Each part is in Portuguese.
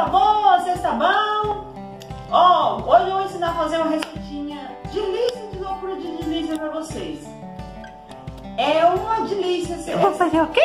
tá boa, vocês tá bom? Ó, hoje eu vou ensinar a fazer uma receitinha delícia de loucura de delícia pra vocês. É uma delícia. Eu vou fazer o quê?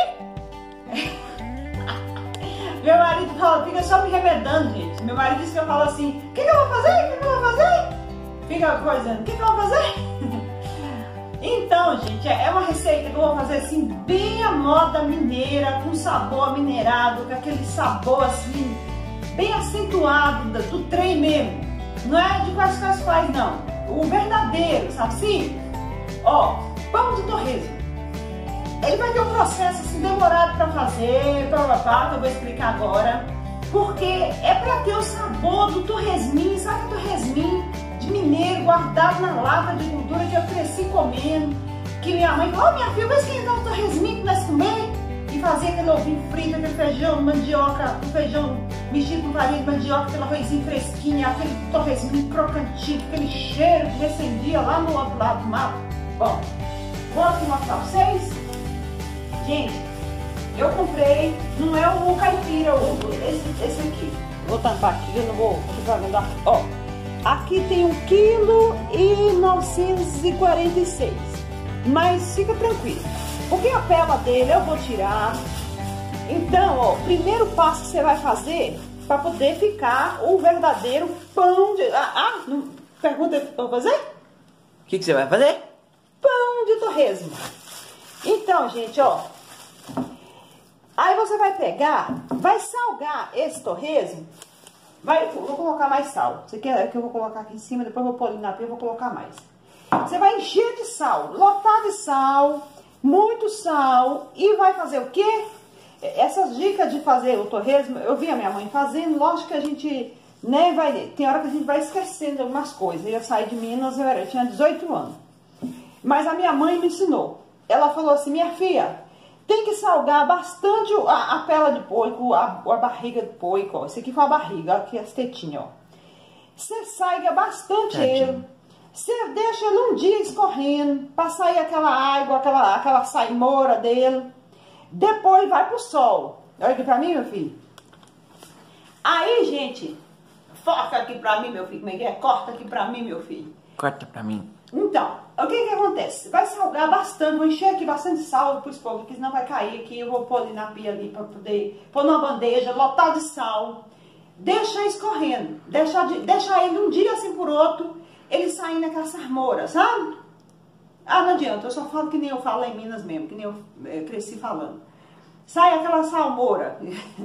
Meu marido fala, fica só me remedando, gente. Meu marido disse que eu falo assim, o que eu vou fazer? O que eu vou fazer? Fica coisando, o que eu vou fazer? Então, gente, é uma receita que eu vou fazer assim, bem à moda mineira, com sabor minerado, com aquele sabor assim, bem acentuado do trem mesmo. Não é de quais faz, não. O verdadeiro, sabe assim? Ó, pão de torresmo. Ele vai ter um processo assim, demorado para fazer, que eu vou explicar agora. Porque é para ter o sabor do torresminho, sabe o torresminho de mineiro, guardado na lata de gordura que eu cresci comendo. Que minha mãe falou, minha filha, vai esquentar o torresminho que nós comer. E fazia aquele ovinho frito, aquele feijão, mandioca, o feijão mexido com farinha de mandioca, aquele arrozinho fresquinho, aquele torresminho crocantinho, aquele cheiro que recendia lá no outro lado do mato. Bom, vou aqui mostrar pra vocês. Gente, eu comprei, não é o caipira, esse aqui. Vou tampar aqui, eu não vou dar. Ó, aqui tem 1,946 kg. Mas fica tranquilo, porque a pela dele eu vou tirar. Então, ó, o primeiro passo que você vai fazer para poder ficar o verdadeiro pão de... não pergunta o que eu vou fazer? O que você vai fazer? Pão de torresmo. Então, gente, ó. Aí você vai pegar, vai salgar esse torresmo. Vou colocar mais sal. Você quer que eu vou colocar aqui em cima, depois eu vou pôr ali na pia e vou colocar mais. Você vai encher de sal, lotar de sal, muito sal. E vai fazer o quê? Essas dicas de fazer o torresmo, eu vi a minha mãe fazendo. Lógico que a gente, né, tem hora que a gente vai esquecendo algumas coisas. Eu saí de Minas, eu tinha 18 anos. Mas a minha mãe me ensinou. Ela falou assim, minha filha, tem que salgar bastante a pela de porco, a barriga de porco, ó. Esse aqui foi a barriga, aqui as tetinhas, ó. Você salga bastante ele. Você deixa ele um dia escorrendo, para sair aquela água, aquela saimora dele. Depois vai pro sol. Olha aqui pra mim, meu filho. Aí, gente, foca aqui pra mim, meu filho. Como é que é? Corta aqui pra mim, meu filho. Corta pra mim. Então, o que acontece? Vai salgar bastante, vou encher aqui bastante sal pro esposo, porque senão vai cair aqui. Eu vou pôr ali na pia ali pra poder pôr numa bandeja, lotar de sal. Deixa escorrendo. Deixa ele um dia assim por outro. Ele saindo aquela sarmora, sabe? Não adianta, eu só falo que nem eu falo em Minas mesmo, que nem eu cresci falando. Sai aquela salmoura.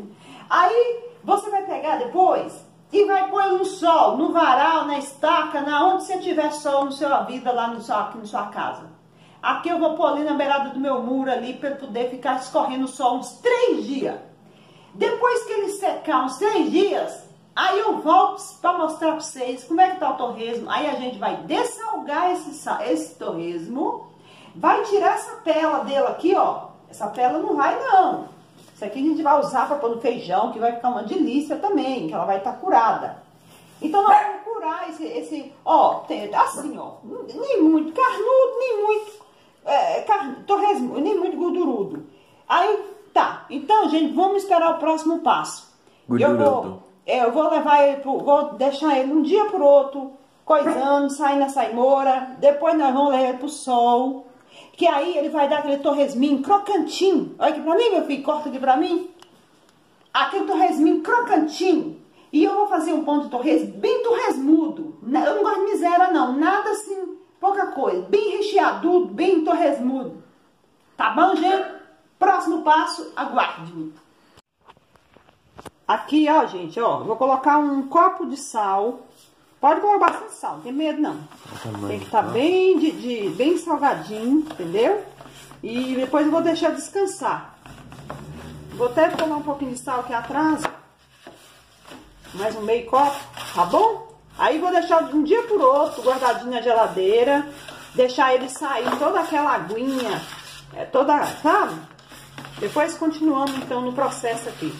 Aí você vai pegar depois e vai pôr no sol, no varal, na estaca, onde você tiver sol na sua vida, lá aqui na sua casa. Aqui eu vou pôr ali na beirada do meu muro ali, para poder ficar escorrendo o sol uns 3 dias. Depois que ele secar uns 3 dias... Aí eu volto para mostrar para vocês como é que tá o torresmo. Aí a gente vai dessalgar esse torresmo. Vai tirar essa pela dele aqui, ó. Essa pela não vai, não. Isso aqui a gente vai usar para pôr no feijão, que vai ficar uma delícia também, que ela vai estar curada. Então nós vamos curar ó, assim, ó. Nem muito carnudo, nem muito torresmo, nem muito gordurudo. Aí, tá. Então, gente, vamos esperar o próximo passo. Gordurudo. Eu vou levar ele vou deixar ele um dia por outro, coisando, saindo a saimora. Depois nós vamos levar ele pro sol. Que aí ele vai dar aquele torresminho crocantinho. Olha aqui pra mim, meu filho, corta aqui pra mim. Aquele torresminho crocantinho. E eu vou fazer um pão de torresmo bem torresmudo. Eu não gosto de miséria, não. Nada assim, pouca coisa. Bem recheadudo, bem torresmudo. Tá bom, gente? Próximo passo, aguarde-me. Aqui, ó, gente, ó, vou colocar um copo de sal. Pode colocar bastante sal, não tem medo, não. Tem que estar bem salgadinho, entendeu? E depois eu vou deixar descansar. Vou até tomar um pouquinho de sal aqui atrás. Mais um meio copo, tá bom? Aí vou deixar de um dia por outro, guardadinho na geladeira. Deixar ele sair toda aquela aguinha, sabe? Depois continuamos, então, no processo aqui.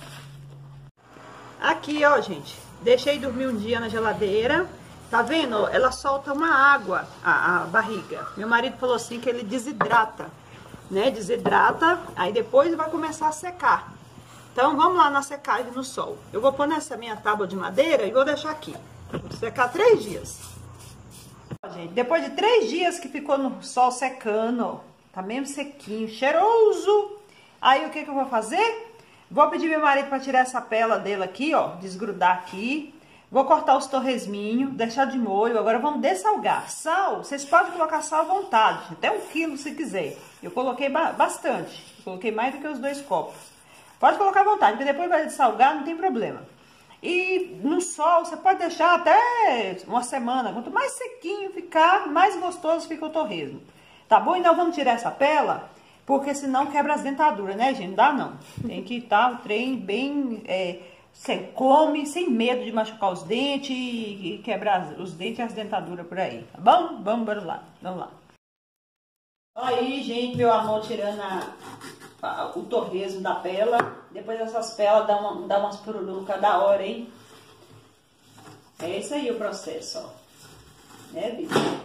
Aqui, ó, gente, deixei dormir um dia na geladeira. Tá vendo? Ela solta uma água, a barriga. Meu marido falou assim que ele desidrata, né? Desidrata, aí depois vai começar a secar. Então, vamos lá na secagem no sol. Eu vou pôr nessa minha tábua de madeira e vou deixar aqui. Vou secar 3 dias. Gente, depois de 3 dias que ficou no sol secando, ó, tá mesmo sequinho, cheiroso. Aí, o que que eu vou fazer? Vou pedir meu marido para tirar essa pela dele aqui, ó, desgrudar aqui. Vou cortar os torresminhos, deixar de molho. Agora vamos dessalgar. Sal, vocês podem colocar sal à vontade, até 1 quilo se quiser. Eu coloquei bastante, eu coloquei mais do que os 2 copos. Pode colocar à vontade, porque depois vai dessalgar, não tem problema. E no sol, você pode deixar até 1 semana. Quanto mais sequinho ficar, mais gostoso fica o torresmo. Tá bom? Então vamos tirar essa pela, porque senão quebra as dentaduras, né, gente? Não dá não. Tem que estar o trem bem... Você come sem medo de machucar os dentes e quebrar os dentes e as dentaduras por aí, tá bom? Vamos lá, vamos lá. Aí, gente, meu amor, tirando o torresmo da pela. Depois essas pelas dá umas pururucas da hora, hein? É esse aí o processo, ó. Né, bicho?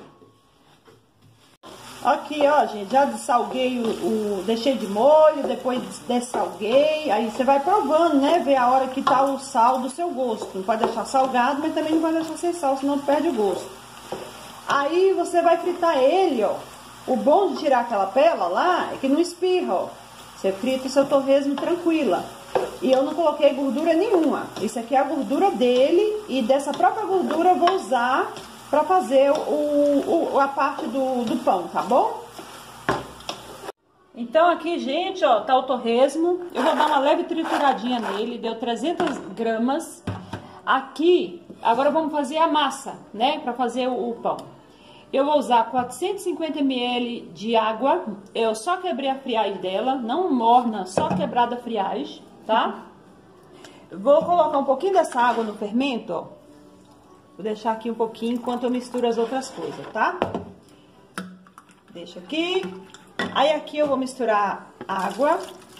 Aqui, ó, gente, já dessalguei deixei de molho, depois dessalguei. Aí você vai provando, né? Ver a hora que tá o sal do seu gosto. Não pode deixar salgado, mas também não pode deixar sem sal, senão perde o gosto. Aí você vai fritar ele, ó. O bom de tirar aquela pela lá é que não espirra, ó. Você frita o seu torresmo tranquila. E eu não coloquei gordura nenhuma. Isso aqui é a gordura dele e dessa própria gordura eu vou usar para fazer a parte do pão, tá bom? Então aqui, gente, ó, tá o torresmo. Eu vou dar uma leve trituradinha nele, deu 300 gramas. Aqui, agora vamos fazer a massa, né, para fazer o pão. Eu vou usar 450 ml de água. Eu só quebrei a friagem dela, não morna, só quebrada a friagem, tá? Vou colocar um pouquinho dessa água no fermento, ó. Vou deixar aqui um pouquinho enquanto eu misturo as outras coisas, tá? Deixa aqui. Aí aqui eu vou misturar água.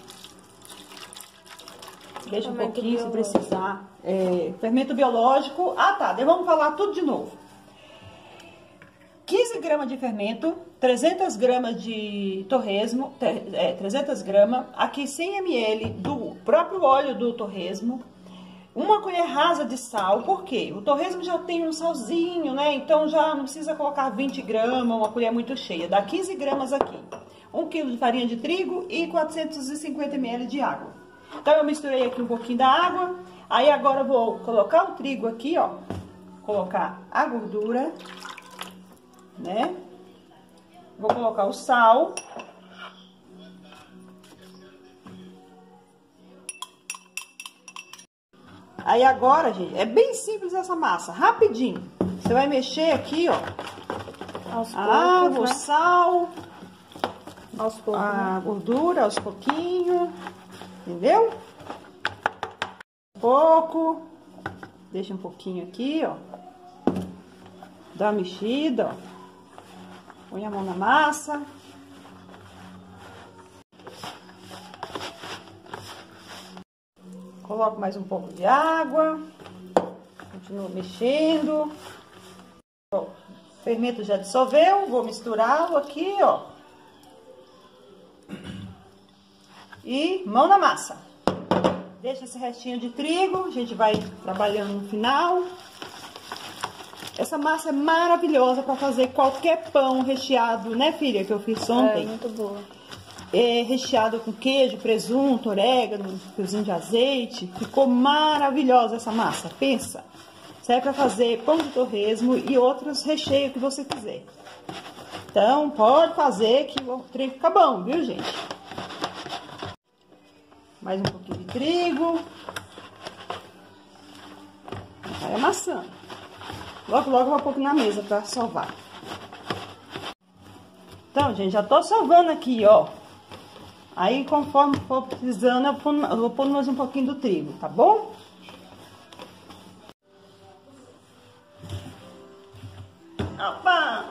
Deixa um pouquinho se precisar. Fermento biológico. Ah, tá. Vamos falar tudo de novo. 15 gramas de fermento, 300 gramas de torresmo, 300 gramas. Aqui 100 ml do próprio óleo do torresmo. 1 colher rasa de sal, por quê? O torresmo já tem um salzinho, né? Então já não precisa colocar 20 gramas, uma colher muito cheia. Dá 15 gramas aqui. 1 quilo de farinha de trigo e 450 ml de água. Então eu misturei aqui um pouquinho da água. Aí agora eu vou colocar o trigo aqui, ó. Colocar a gordura, né? Vou colocar o sal. Aí agora, gente, é bem simples essa massa, rapidinho. Você vai mexer aqui, ó. Aos poucos, a água, né? o sal, Aos poucos, a gordura, aos pouquinhos, entendeu? Um pouco. Deixa um pouquinho aqui, ó. Dá uma mexida, ó. Põe a mão na massa. Coloco mais um pouco de água. Continuo mexendo. Ó, o fermento já dissolveu. Vou misturá-lo aqui, ó. E mão na massa. Deixa esse restinho de trigo. A gente vai trabalhando no final. Essa massa é maravilhosa para fazer qualquer pão recheado, né, filha? Que eu fiz ontem. É muito boa. Recheado com queijo, presunto, orégano, um fiozinho de azeite. Ficou maravilhosa essa massa, pensa. Serve para fazer pão de torresmo e outros recheios que você quiser. Então, pode fazer que o trem fica bom, viu, gente? Mais um pouquinho de trigo. Vai amassando. Logo, logo eu vou pôr na mesa para sovar. Então, gente, já tô sovando aqui, ó. Aí, conforme for precisando, eu vou pôr mais um pouquinho do trigo, tá bom? Opa!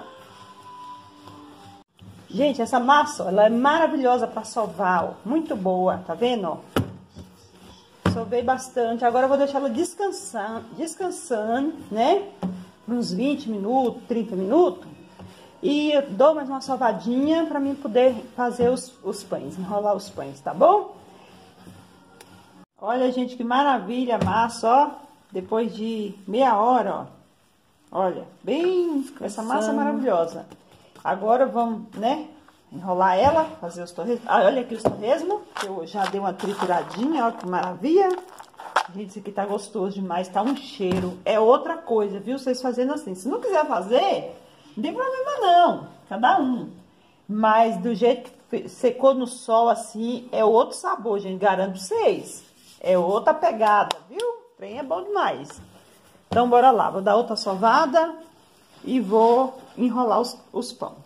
Gente, essa massa, ó, ela é maravilhosa para sovar, ó. Muito boa, tá vendo, ó? Sovei bastante. Agora eu vou deixar ela descansando, né? Uns 20 minutos, 30 minutos. E eu dou mais uma sovadinha para mim poder fazer os pães, enrolar os pães, tá bom? Olha, gente, que maravilha a massa, ó. Depois de meia hora, ó. Olha, bem, essa massa maravilhosa. Agora vamos, né, enrolar ela, fazer os torresmos. Ah, olha aqui os torresmos, que eu já dei uma trituradinha, ó, que maravilha. Gente, isso aqui tá gostoso demais, tá um cheiro. É outra coisa, viu? Vocês fazendo assim. Se não quiser fazer, não tem problema não, cada um. Mas do jeito que secou no sol assim, é outro sabor, gente, garanto vocês. É outra pegada, viu? O trem é bom demais. Então, bora lá. Vou dar outra sovada e vou enrolar os pão.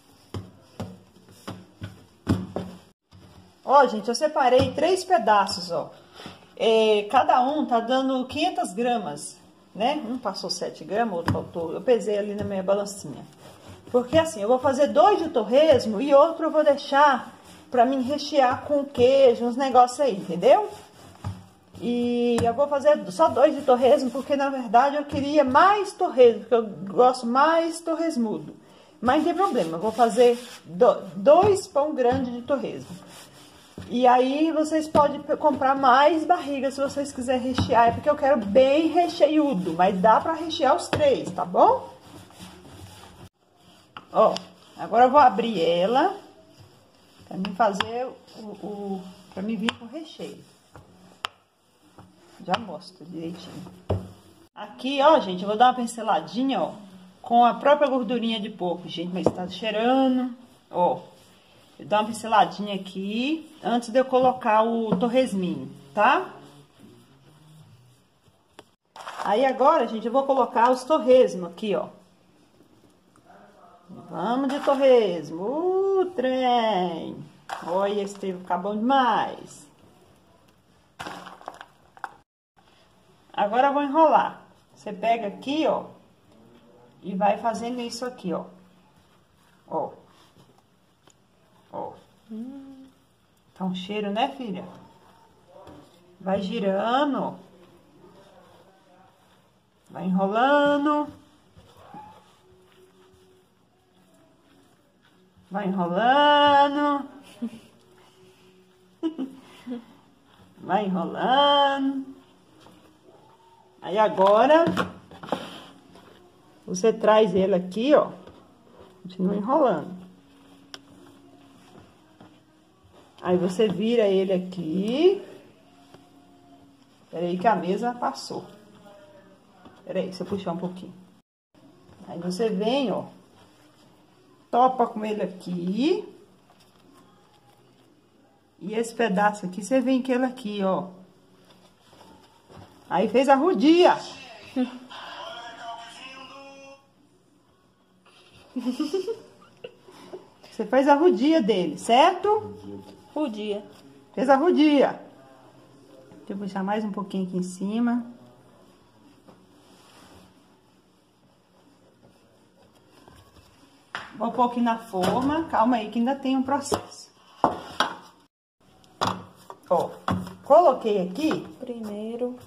Ó, gente, eu separei 3 pedaços, ó. Cada um tá dando 500 gramas, né? Um passou 7 gramas, outro faltou. Eu pesei ali na minha balancinha. Porque assim, eu vou fazer 2 de torresmo e outro eu vou deixar pra mim rechear com queijo, uns negócios aí, entendeu? E eu vou fazer só 2 de torresmo, porque na verdade eu queria mais torresmo, porque eu gosto mais torresmudo. Mas não tem problema, eu vou fazer 2 pão grandes de torresmo. E aí vocês podem comprar mais barriga se vocês quiserem rechear, é porque eu quero bem recheiudo, mas dá pra rechear os 3, tá bom? Ó, agora eu vou abrir ela pra mim fazer pra mim vir com o recheio. Já mostro direitinho. Aqui, ó, gente, eu vou dar uma pinceladinha, ó, com a própria gordurinha de porco, gente, mas tá cheirando, ó. Eu dou uma pinceladinha aqui, antes de eu colocar o torresminho, tá? Aí agora, gente, eu vou colocar os torresmos aqui, ó. Vamos de torresmo, trem. Olha, esse trem vai ficar bom demais. Agora eu vou enrolar. Você pega aqui, ó, e vai fazendo isso aqui, ó. Ó. Ó. Tá um cheiro, né, filha? Vai girando, ó. Vai enrolando. Vai enrolando. Vai enrolando. Aí agora, você traz ele aqui, ó. Continua enrolando. Aí você vira ele aqui. Peraí que a mesa passou. Peraí, deixa eu puxar um pouquinho. Aí você vem, ó. Topa com ele aqui. E esse pedaço aqui, você vem com ele aqui, ó. Aí fez a rodia. Você fez a rodia dele, certo? Rodia. Fez a rodia. Deixa eu puxar mais um pouquinho aqui em cima. Vou pôr aqui na forma. Calma aí que ainda tem um processo. Ó, coloquei aqui. Primeiro.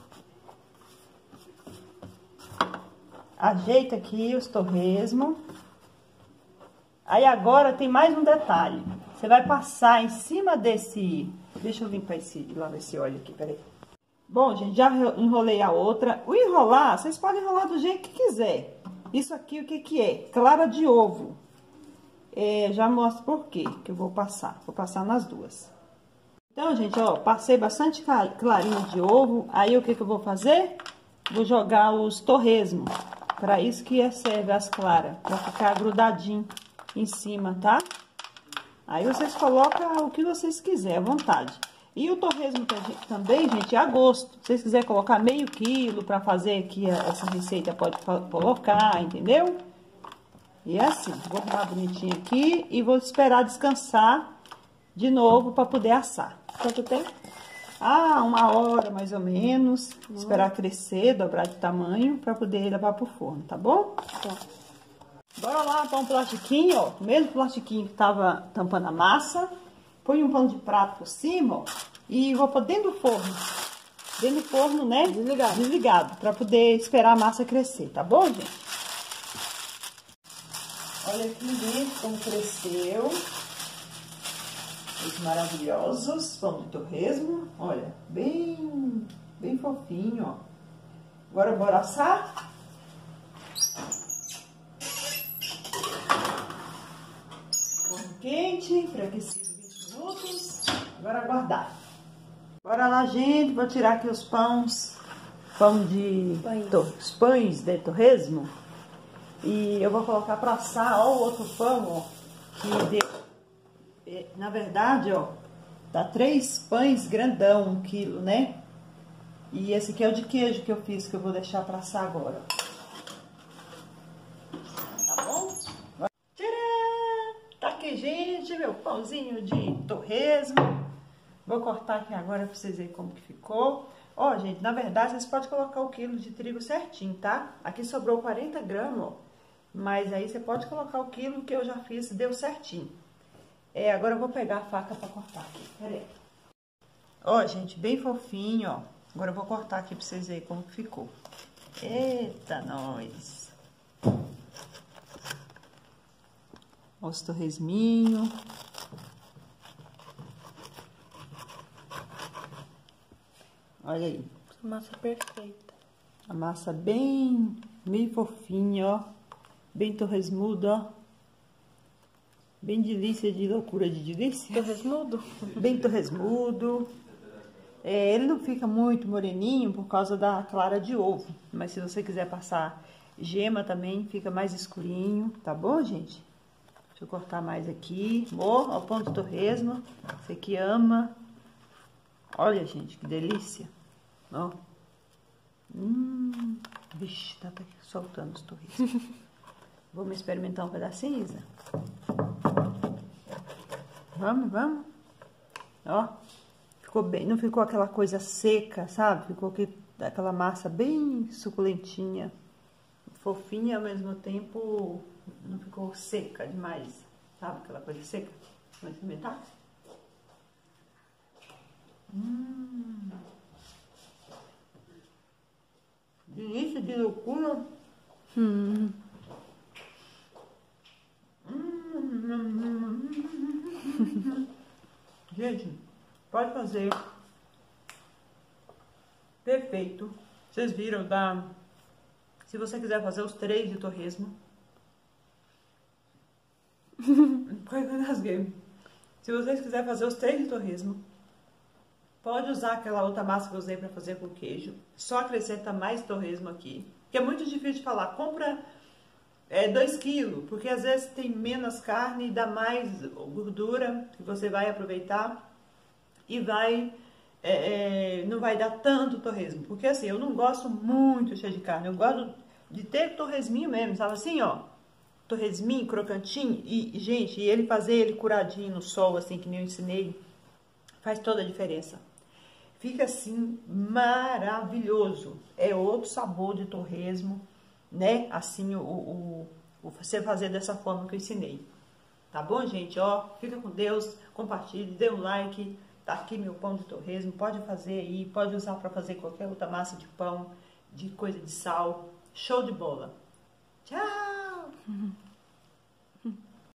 Ajeita aqui os torresmos. Aí agora tem mais um detalhe. Você vai passar em cima desse... Deixa eu limpar lavar esse óleo aqui, peraí. Bom, gente, já enrolei a outra. O enrolar, vocês podem enrolar do jeito que quiser. Isso aqui, o que que é? Clara de ovo. Já mostro por quê que eu vou passar. Vou passar nas duas. Então, gente, ó, passei bastante clarinha de ovo. Aí, o que que eu vou fazer? Vou jogar os torresmos. Para isso que serve as claras. Pra ficar grudadinho em cima, tá? Aí, vocês colocam o que vocês quiserem, à vontade. E o torresmo também, gente, é a gosto. Se vocês quiserem colocar meio quilo para fazer aqui essa receita, pode colocar, entendeu? E é assim, vou arrumar bonitinho aqui e vou esperar descansar de novo para poder assar. Quanto tempo? Ah, 1 hora mais ou menos. Esperar crescer, dobrar de tamanho para poder levar pro forno, tá bom? Tá. Bora lá, pôr um plastiquinho, ó. O mesmo plastiquinho que tava tampando a massa. Põe um pano de prato por cima, ó. E vou pôr dentro do forno. Dentro do forno, né? Desligado. Desligado, para poder esperar a massa crescer, tá bom, gente? Olha aqui, gente, como cresceu. Os maravilhosos pão de torresmo. Olha, bem fofinho, ó. Agora bora assar. Forno quente, pré-aquecido 20 minutos. Agora aguardar. Bora lá, gente. Vou tirar aqui os pães de torresmo. E eu vou colocar para assar, ó, o outro pão, ó, na verdade, ó, dá 3 pães grandão, 1 quilo, né? E esse aqui é o de queijo que eu fiz, que eu vou deixar para assar agora. Tá bom? Tcharam! Tá aqui, gente, meu pãozinho de torresmo. Vou cortar aqui agora para vocês verem como que ficou. Ó, gente, na verdade, vocês podem colocar o quilo de trigo certinho, tá? Aqui sobrou 40 gramas, ó. Mas aí você pode colocar o quilo que eu já fiz, deu certinho. Agora eu vou pegar a faca para cortar aqui. Pera aí. Ó, gente, bem fofinho, ó. Agora eu vou cortar aqui para vocês verem como que ficou. Eita, nós! Ó, os torresminhos. Olha aí. Massa perfeita. A massa bem fofinha, ó. Bem torresmudo, ó. Bem delícia de loucura de delícia. Torresmudo? Bem torresmudo. Ele não fica muito moreninho por causa da clara de ovo. Mas se você quiser passar gema também, fica mais escurinho. Tá bom, gente? Deixa eu cortar mais aqui. Ó, o pão de torresmo. Você que ama. Olha, gente, que delícia. Ó. Vixe, tá soltando os torresmos. Vamos experimentar um pedacinho, Isa? Vamos. Ó, ficou bem, não ficou aquela coisa seca, sabe? Ficou aquela massa bem suculentinha, fofinha, ao mesmo tempo não ficou seca demais, sabe? Aquela coisa seca. Vamos experimentar? Delícia de loucura. Gente, pode fazer. Perfeito. Vocês viram, tá? Se você quiser fazer os 3 de torresmo. Quase que eu rasguei. Se vocês quiserem fazer os 3 de torresmo, pode usar aquela outra massa que eu usei para fazer com queijo. Só acrescenta mais torresmo aqui. Que é muito difícil de falar. Compra 2 quilos, porque às vezes tem menos carne e dá mais gordura que você vai aproveitar e não vai dar tanto torresmo. Porque assim, eu não gosto muito cheio de carne, eu gosto de ter torresminho mesmo, sabe assim, ó, torresminho, crocantinho, e gente, ele fazer ele curadinho no sol, assim, que nem eu ensinei, faz toda a diferença. Fica assim, maravilhoso, é outro sabor de torresmo, né, assim, você fazer dessa forma que eu ensinei. Tá bom, gente? Ó, fica com Deus, compartilhe, dê um like. Tá aqui meu pão de torresmo, pode fazer aí, pode usar para fazer qualquer outra massa de pão, de coisa de sal. Show de bola. Tchau!